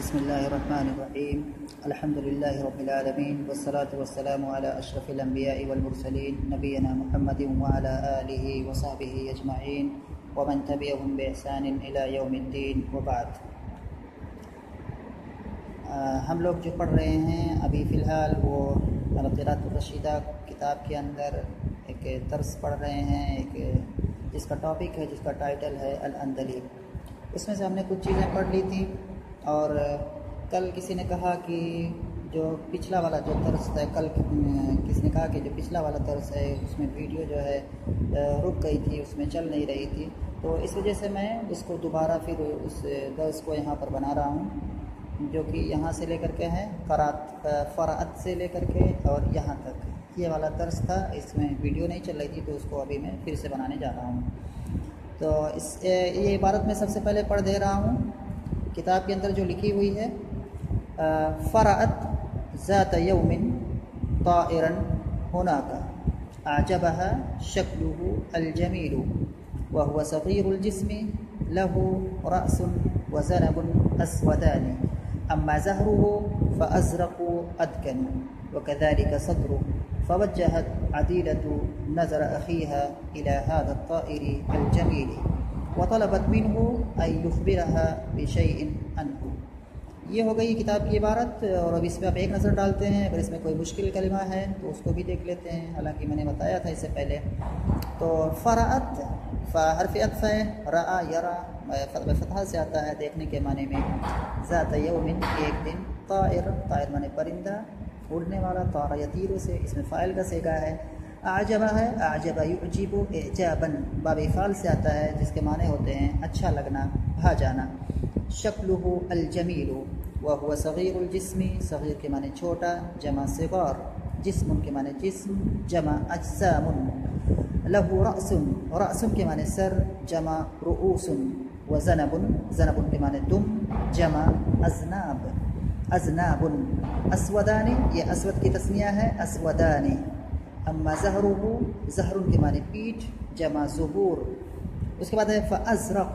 بسم الله الرحمن الرحيم الحمد لله رب العالمين والصلاة والسلام على أشرف الأنبياء والمرسلين نبينا محمد وعلى آله وصحبه أجمعين ومن تبعهم بإحسان إلى يوم الدين وبعد. ہم لوگ جو پڑھ رہے ہیں ابھی فی الحال وہ القراءۃ الرشیدہ کتاب کے اندر ایک درس پڑھ رہے ہیں، ایک جس کا ٹاپک ہے، جس کا ٹائٹل ہے الاندلیب. اس میں سے ہم نے کچھ چیزیں پڑھ لی تھیں، اور کل کسی نے کہا کہ جو پچھلا والا جو درس ہے، کل کسی نے کہا کہ جو پچھلا والا درس ہے اس میں ویڈیو جو ہے رک گئی تھی، اس میں چل نہیں رہی تھی، تو اس وجہ سے میں اس کو دوبارہ پھر اس درس کو یہاں پر بنا رہا ہوں، جو کہ یہاں سے لے کر کے ہے فراعت سے لے کر کے اور یہاں تک یہ والا درس تھا. اس میں ویڈیو نہیں چل رہی تھی تو اس کو ابھی میں پھر سے بنانے جا رہا ہوں. تو یہ عبارت میں سب سے پہلے پڑھ دے رہا ہوں. کتاب کے اندر جو لکھی ہوئی ہے، فرأت ذات یوم طائرا هناك اعجبها شکله الجمیل وهو صغیر الجسم له رأس وذنب اسودان اما زهره فازرق ادکن وكذلك صدره فوجهت عديلة نظر اخيها الى هذا الطائر الجميل وطلبت منه ان يخبرها بشيء عنه. یہ ہو گئی کتاب کی عبارت، اور اب اس پہ آپ ایک نظر ڈالتے ہیں. اگر اس میں کوئی مشکل کلمہ ہے تو اس کو بھی دیکھ لیتے ہیں، حالانکہ میں نے بتایا تھا اس سے پہلے. تو فرأت حرف عطف ہے، رأى یرا فتحہ سے آتا ہے دیکھنے کے معنی میں. ذات یوم ایک دن، طائر طائر معنی پرندہ اڑنے والا، طار یطیر سے اس میں فاعل کا صیغہ ہے. اعجبہ ہے، اعجب یعجب اعجابا باب فعل سے آتا ہے جس کے معنی ہوتے ہیں اچھا لگنا، بھا جانا. شکلہ الجمیل وہو صغیر الجسم، صغیر کے معنی چھوٹا، جمع صغار. جسم کے معنی جسم، جمع اجسام. لہ رأس، رأس کے معنی سر، جمع رؤوس. وذنب، ذنب کے معنی دم، جمع اذناب. اذناب. اسودان، یہ اسود کی تسنیہ ہے، اسودان. اما زہرہ، زہر کے معنی پیٹھ، جمع زہور. اس کے بعد ہے فازرق.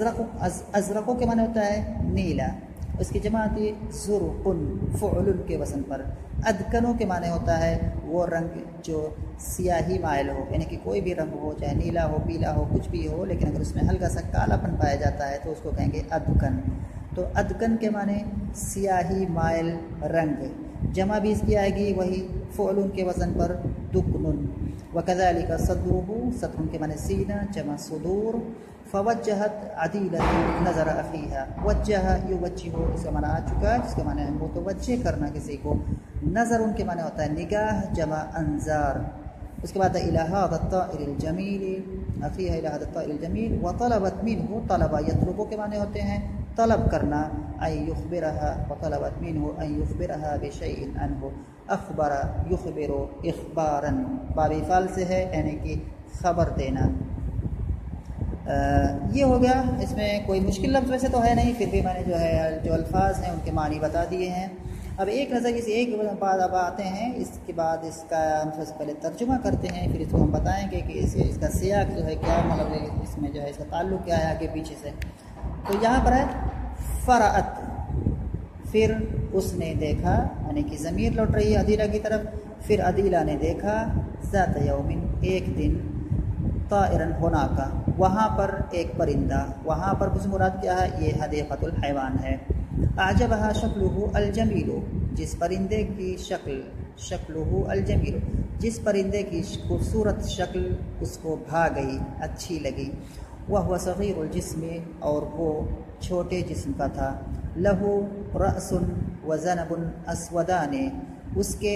ازرق کے معنی ہوتا ہے نیلا، اس کی جمع آتی ہے زرق، فعل کے وزن پر. ادکنوں کے معنی ہوتا ہے وہ رنگ جو سیاہی مائل ہو، یعنی کہ کوئی بھی رنگ ہو، چاہے نیلا ہو، پیلا ہو، کچھ بھی ہو، لیکن اگر اس میں ہلکا سا کالا پن پایا جاتا ہے تو اس کو کہیں گے ادکن. تو ادکن کے معنی سیاہی مائل رنگ. جمع بھی اس کی آئے گی وہی فعل کے وزن پر دکنن. وکذالک صدرہ، صدر کے معنی سینہ، جمع صدور. فوجہت عدیلۃ نظر اخیہا، وجہ یوجہ اس کا معنی آ چکا ہے، جس کے معنی ہے متوجہ کرنا کسی کو. نظر ان کے معنی ہوتا ہے نگاہ، جمع انظار. اس کے بعد الی ھذا الطائر الجمیل، اخیہا الی ھذا الطائر الجمیل. وطلبت منہ، طلب یطلب کے معنی ہوتے ہیں طلب کرنا. ان یخبرها، وطلبت منہ ان یخبرها بشیء عنہ. اخبر یخبر اخبارا باب فعل سے ہے، یعنی کہ خبر دینا. یہ ہو گیا. اس میں کوئی مشکل لفظ ویسے تو ہے نہیں، پھر بھی میں نے جو ہے جو الفاظ ہیں ان کے معنی بتا دیے ہیں. اب ایک نظر کسی ایک بعد اب آتے ہیں، اس کے بعد اس کا ہم سب سے پہلے ترجمہ کرتے ہیں، پھر اس کو ہم بتائیں گے کہ اس کا سیاق جو ہے کیا، مطلب اس میں جو ہے اس کا تعلق کیا ہے آگے پیچھے سے. تو یہاں پر ہے فرأت، پھر اس نے دیکھا، یعنی کہ ضمیر لوٹ رہی ہے عدیلہ کی طرف. پھر عدیلہ نے دیکھا، ذات یوم ایک دن، طائرن ہناکا وہاں پر ایک پرندہ. وہاں پر کچھ مراد کیا ہے، یہ حدیقۃ الحیوان ہے. اعجبها شکلہ الجمیل، جس پرندے کی شکل، شکلہ الجمیل جس پرندے کی خوبصورت شکل اس کو بھا گئی، اچھی لگی. وہو صغیر الجسم، اور وہ چھوٹے جسم کا تھا. لہو رأس وذنب اسودان، اس کے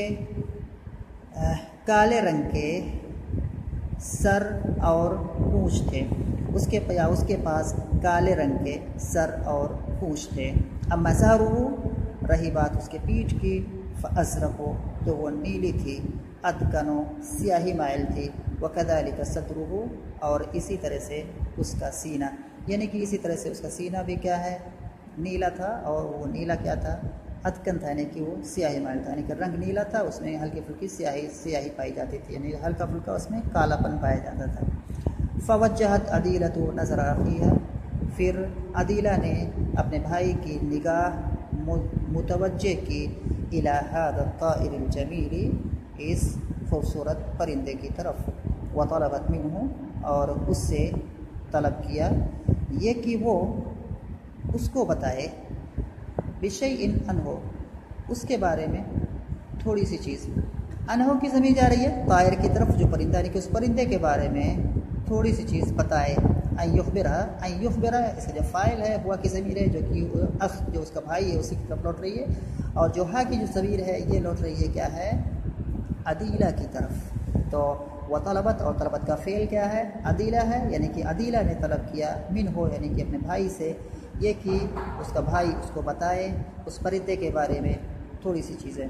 کالے رنگ کے سر اور پونچھ تھے. اس کے پاس کالے رنگ کے سر اور پونچھ تھے. اما ظہرہ، رہی بات اس کے پیٹھ کی، فازرق، تو وہ نیلی تھی. ادکنو، سیاہی مائل تھی. وکذالک صدرہ، اور اسی طرح سے اس کا سینہ، یعنی کہ اسی طرح سے اس کا سینہ بھی کیا ہے، نیلا تھا. اور وہ نیلا کیا تھا، ادکن تھا، یعنی کہ وہ سیاہی مائل تھا، یعنی کہ رنگ نیلا تھا، اس میں ہلکی پھلکی سیاہی پائی جاتی تھی، یعنی ہلکا پھلکا اس میں کالا پن پایا جاتا تھا. فوجہت عدیلۃ نظر اخیہا، پھر عدیلہ نے اپنے بھائی کی نگاہ متوجہ کی الی ھذا الطائر الجمیل، اس خوبصورت پرندے کی طرف، وطلبت منہ، اور اس سے طلب کیا یہ کہ وہ اس کو بتائے، بشیء عنہ، اس کے بارے میں تھوڑی سی چیز۔ عنہ کی ضمیر جا رہی ہے طائر کی طرف، جو پرندہ یعنی کہ اس پرندے کے بارے میں تھوڑی سی چیز بتائے۔ ان یخبرہ، ان یخبرہ اس کا جو فاعل ہے ہوا کی ضمیر ہے، جو کہ اخ جو اس کا بھائی ہے اسی کی طرف لوٹ رہی ہے، اور جو ہا کی جو ضمیر ہے یہ لوٹ رہی ہے کیا ہے، عدیلہ کی طرف۔ تو وطلبت، اور طلبت کا فعل کیا ہے، عدیلہ ہے، یعنی کہ عدیلہ نے طلب کیا منہ، یعنی کہ اپنے بھائی سے، یہ کہ اس کا بھائی اس کو بتائے اس پرندے کے بارے میں تھوڑی سی چیزیں۔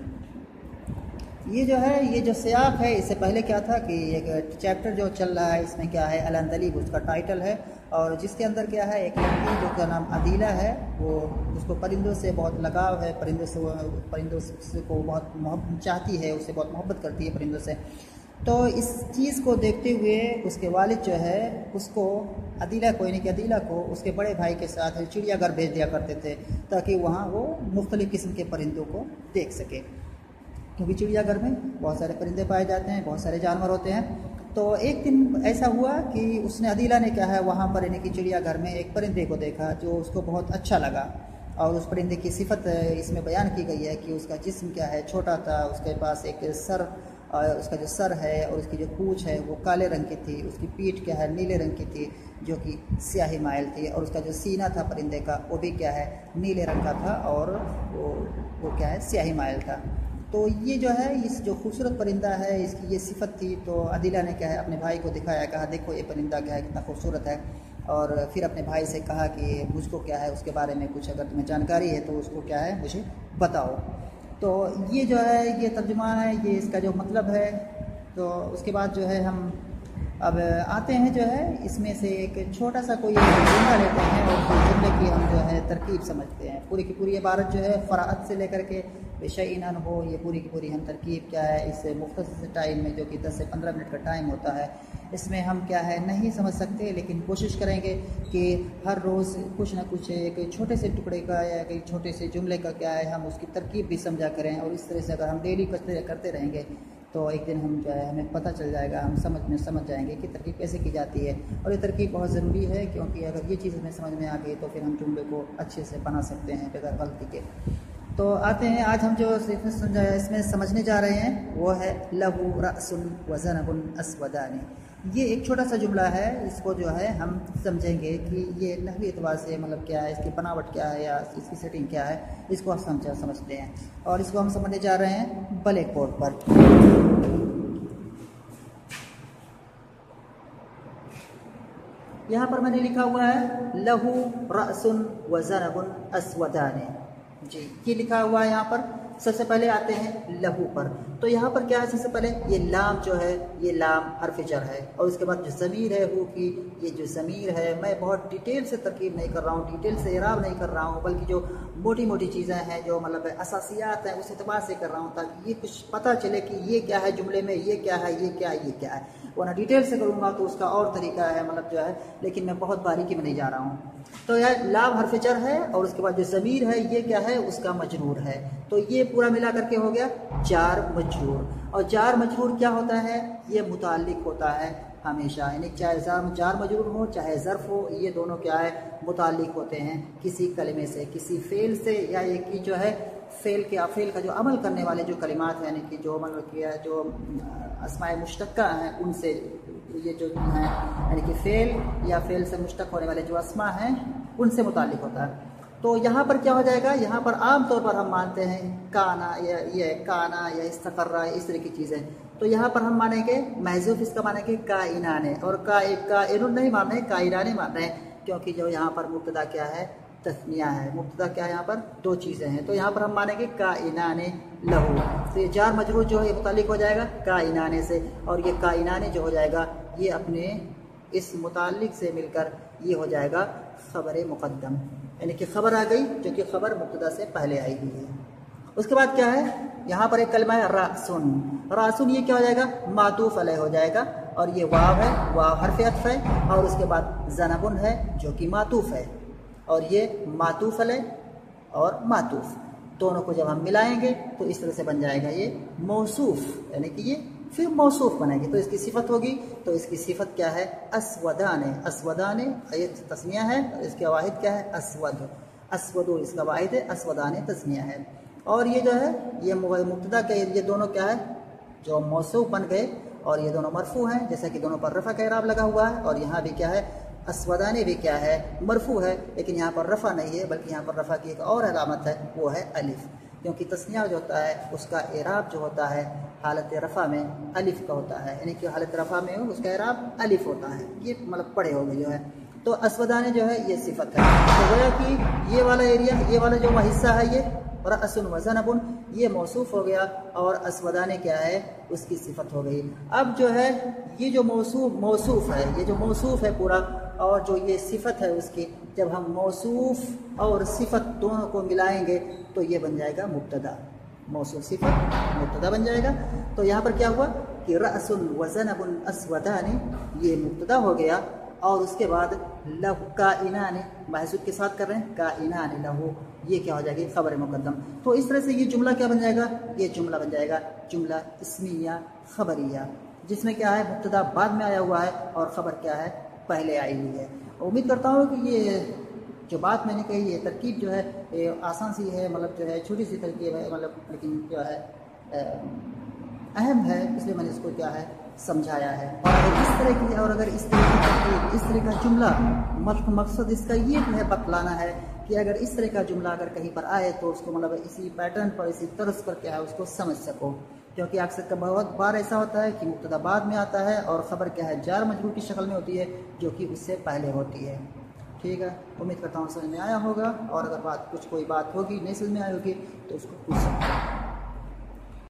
یہ جو ہے، یہ جو سیاق ہے، اس سے پہلے کیا تھا کہ ایک چیپٹر جو چل رہا ہے اس میں کیا ہے، العندلیب اس کا ٹائٹل ہے، اور جس کے اندر کیا ہے، ایک لڑکی جو کا نام عدیلہ ہے، وہ اس کو پرندوں سے بہت لگاؤ ہے، پرندوں سے کو بہت چاہتی ہے، اس سے بہت محبت کرتی ہے پرندوں سے۔ تو اس چیز کو دیکھتے ہوئے اس کے والد جو ہے اس کو عدیلہ کو، یعنی کہ عدیلہ کو اس کے بڑے بھائی کے ساتھ چڑیا گھر بھیج دیا کرتے تھے، تاکہ وہاں وہ مختلف قسم کے پرندوں کو دیکھ سکے، کیونکہ چڑیا گھر میں بہت سارے پرندے پائے جاتے ہیں، بہت سارے جانور ہوتے ہیں۔ تو ایک دن ایسا ہوا کہ اس نے، عدیلہ نے کیا ہے، وہاں پر یعنی کہ چڑیا گھر میں ایک پرندے کو دیکھا جو اس کو بہت اچھا لگا، اور اس پرندے کی صفت اس میں بیان کی گئی ہے کہ اس کا جسم کیا ہے، چھوٹا تھا، اس کے پاس ایک سر، اس کا جو سر ہے اور اس کی جو پونچھ ہے وہ کالے رنگ کی تھی، اس کی پیٹھ کیا ہے، نیلے رنگ کی تھی جو کہ سیاہی مائل تھی، اور اس کا جو سینہ تھا پرندے کا وہ بھی کیا ہے، نیلے رنگ کا تھا، اور وہ کیا ہے، سیاہی مائل تھا۔ تو یہ جو ہے، اس جو خوبصورت پرندہ ہے اس کی یہ صفت تھی، تو عدیلہ نے کیا ہے اپنے بھائی کو دکھایا، کہا دیکھو یہ پرندہ کیا ہے، کتنا خوبصورت ہے، اور پھر اپنے بھائی سے کہا کہ مجھ کو کیا ہے اس کے بارے میں کچھ اگر تمہیں جانکاری ہے تو اس کو کیا ہے مجھے بتاؤ۔ تو یہ جو ہے یہ ترجمہ ہے، یہ اس کا جو مطلب ہے۔ تو اس کے بعد جو ہے ہم اب آتے ہیں جو ہے اس میں سے ایک چھوٹا سا کوئی جملہ لیتے ہیں، اور اس جملے کی ہم جو ہے ترکیب سمجھتے ہیں۔ پوری کی پوری عبارت جو ہے فراعت سے لے کر کے بشیء عنہ، یہ پوری کی پوری ہم ترکیب کیا ہے اس مختصر سے ٹائم میں، جو کہ 10 سے 15 منٹ کا ٹائم ہوتا ہے، اس میں ہم کیا ہے نہیں سمجھ سکتے، لیکن کوشش کریں گے کہ ہر روز کچھ نہ کچھ ایک چھوٹے سے ٹکڑے کا یا ایک چھوٹے سے جملے کا کیا ہے ہم اس کی ترکیب بھی سمجھا کریں، اور اس طرح سے اگر ہم ڈیلی کرتے رہیں گے تو ایک دن ہم جو ہے ہمیں پتہ چل جائے گا، ہم سمجھ جائیں گے کہ ترکیب کیسے کی جاتی ہے۔ اور یہ ترکیب بہت ضروری ہے، کیونکہ اگر یہ چیز ہمیں سمجھ میں آ گئی تو پھر ہم جملے کو اچھے سے بنا سکتے ہیں بغیر غلطی کے۔ تو آتے ہیں آج ہم جو اس میں سمجھنے جا رہے ہیں وہ ہے لہو رأس وذنب اسودان۔ یہ ایک چھوٹا سا جملہ ہے، اس کو جو ہے ہم سمجھیں گے کہ یہ نحوی اعتبار سے مطلب کیا ہے، اس کی بناوٹ کیا ہے یا اس کی سیٹنگ کیا ہے، اس کو ہم سمجھتے ہیں، اور اس کو ہم سمجھنے جا رہے ہیں بلیک بورڈ پر۔ یہاں پر میں نے لکھا ہوا ہے لہو رأس وذنب اسودان، جی یہ لکھا ہوا ہے یہاں پر۔ سب سے پہلے آتے ہیں لہو پر، تو یہاں پر کیا ہے، سب سے پہلے یہ لام جو ہے یہ لام حرف جر ہے، اور اس کے بعد جو ضمیر ہے ہو کی، یہ جو ضمیر ہے میں بہت ڈیٹیل سے ترکیب نہیں کر رہا ہوں، ڈیٹیل سے اعراب نہیں کر رہا ہوں، بلکہ جو موٹی موٹی چیزیں ہیں جو مطلب اساسیات ہیں اس اعتبار سے کر رہا ہوں، تاکہ یہ کچھ پتہ چلے کہ یہ کیا ہے جملے میں، یہ کیا ہے، یہ کیا ہے، یہ کیا ہے۔ ورنہ ڈیٹیل سے کروں گا تو اس کا اور طریقہ ہے مطلب جو ہے، لیکن میں بہت باریکی میں نہیں جا رہا ہوں۔ تو یہ لام حرف جر ہے، اور اس کے بعد جو ضمیر ہے یہ کیا ہے، اس کا مجرور ہے، تو یہ پورا ملا کر کے ہو گیا جار مجرور۔ اور جار مجرور کیا ہوتا ہے، یہ متعلق ہوتا ہے ہمیشہ، یعنی چاہے جار مجرور ہو چاہے ظرف ہو، یہ دونوں کیا ہے متعلق ہوتے ہیں کسی کلمے سے، کسی فعل سے، یا ایک کی جو ہے فعل کا جو عمل کرنے والے جو کلمات ہیں، یعنی کہ جو مطلب کیا جو اسماء مشتقہ ہیں ان سے، یہ جو ہیں یعنی کہ فعل یا فعل سے مشتق ہونے والے جو اسماء ہیں ان سے متعلق ہوتا ہے۔ تو یہاں پر کیا ہو جائے گا، یہاں پر عام طور پر ہم مانتے ہیں کانا یا یہ کانا یا استقرا، اس طرح کی چیزیں، تو یہاں پر ہم مانیں گے محذوف، اس کا مانیں گے کائنان، اور کائن نہیں مان رہے، کائنان مان رہے ہیں، کیونکہ جو یہاں پر مبتدا کیا ہے، تثنیہ ہے، مبتدا کیا ہے یہاں پر دو چیزیں ہیں، تو یہاں پر ہم مانیں گے کائنان لہو، تو یہ جار مجرور جو ہے یہ متعلق ہو جائے گا کائنان سے، اور یہ کائنان جو ہو جائے گا یہ اپنے اس متعلق سے مل کر یہ ہو جائے گا خبر مقدم، یعنی کہ خبر آ گئی جو کہ خبر مبتدا سے پہلے آئی ہوئی ہے۔ اس کے بعد کیا ہے، یہاں پر ایک کلمہ ہے راسن، راسن یہ کیا ہو جائے گا، معطوف علیہ ہو جائے گا، اور یہ واو ہے، واو حرف عطف ہے، اور اس کے بعد ذنب ہے جو کہ معطوف ہے، اور یہ معطوف علیہ اور معطوف دونوں کو جب ہم ملائیں گے تو اس طرح سے بن جائے گا یہ موصوف، یعنی کہ یہ پھر موصوف بنے گی تو اس کی صفت ہوگی. تو اس کی صفت کیا ہے؟ اسودان. اسودان یہ تسنیہ ہے، اس کا واحد کیا ہے؟ اسود. اسود اس کا واحد ہے، اسودان تسنیہ ہے. اور یہ جو ہے یہ مبتدا کے یہ دونوں کیا ہے؟ جو موصوف بن گئے اور یہ دونوں مرفوع ہیں، جیسا کہ دونوں پر رفع کا اعراب لگا ہوا ہے. اور یہاں بھی کیا ہے؟ اسودان بھی کیا ہے؟ مرفوع ہے، لیکن یہاں پر رفع نہیں ہے بلکہ یہاں پر رفع کی ایک اور علامت ہے، وہ ہے الف. کیونکہ تسنیہ جو ہوتا ہے اس کا اعراب جو ہوتا ہے حالت رفع میں الف کا ہوتا ہے، یعنی کہ حالت رفع میں اس کا اعراب الف ہوتا ہے. یہ مطلب پڑھے ہوگے جو ہے. تو اسودان جو ہے یہ صفت ہے. تو گویا کہ یہ والا ایریا، یہ والا جو حصہ ہے یہ رأس و ذنب یہ موصوف ہو گیا اور اسودان کیا ہے؟ اس کی صفت ہو گئی. اب جو ہے یہ جو موصوف ہے، یہ جو موصوف ہے پورا اور جو یہ صفت ہے اس کی، جب ہم موصوف اور صفت دونوں کو ملائیں گے تو یہ بن جائے گا مبتدا. موصوف صفت مبتدا بن جائے گا. تو یہاں پر کیا ہوا کہ رأس و ذنب اسودان یہ مبتدا ہو گیا اور اس کے بعد لہو کائنان محذوف کے ساتھ کر رہے ہیں، کائنان لہو یہ کیا ہو جائے گی؟ خبر مقدم. تو اس طرح سے یہ جملہ کیا بن جائے گا؟ یہ جملہ بن جائے گا جملہ اسمیہ خبریہ، جس میں کیا ہے؟ مبتدا بعد میں آیا ہوا ہے اور خبر کیا ہے؟ پہلے آئی ہوئی ہے. امید کرتا ہوں کہ یہ جو بات میں نے کہی یہ ترکیب جو ہے یہ آسان سی ہے، مطلب جو ہے چھوٹی سی ترکیب ہے، مطلب لیکن جو ہے اہم ہے، اس لیے میں نے اس کو کیا ہے سمجھایا ہے. اور اگر اس طرح کی اس طرح کا جملہ مقصد اس کا یہ جو ہے بتلانا ہے کہ اگر اس طرح کا جملہ اگر کہیں پر آئے تو اس کو مطلب اسی پیٹرن پر، اسی طرز پر کیا ہے اس کو سمجھ سکو. کیونکہ اکثر بہت بار ایسا ہوتا ہے کہ مبتدا بعد میں آتا ہے اور خبر کیا ہے؟ جار مجرور کی شکل میں ہوتی ہے جو کہ اس سے پہلے ہوتی ہے. ٹھیک ہے، امید کرتا ہوں سمجھ میں آیا ہوگا. اور اگر کوئی بات ہوگی نہیں سمجھ میں آئی ہوگی تو اس کو پوچھ سکتے ہیں.